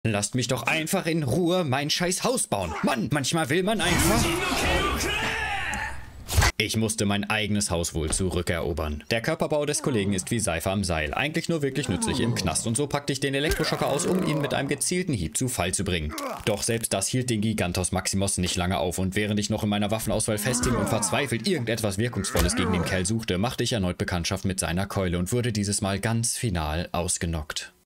Lasst mich doch einfach in Ruhe mein scheiß Haus bauen. Mann, manchmal will man einfach... Ich musste mein eigenes Haus wohl zurückerobern. Der Körperbau des Kollegen ist wie Seife am Seil. Eigentlich nur wirklich nützlich im Knast. Und so packte ich den Elektroschocker aus, um ihn mit einem gezielten Hieb zu Fall zu bringen. Doch selbst das hielt den Gigantos Maximos nicht lange auf. Und während ich noch in meiner Waffenauswahl festhing und verzweifelt irgendetwas Wirkungsvolles gegen den Kerl suchte, machte ich erneut Bekanntschaft mit seiner Keule und wurde dieses Mal ganz final ausgenockt.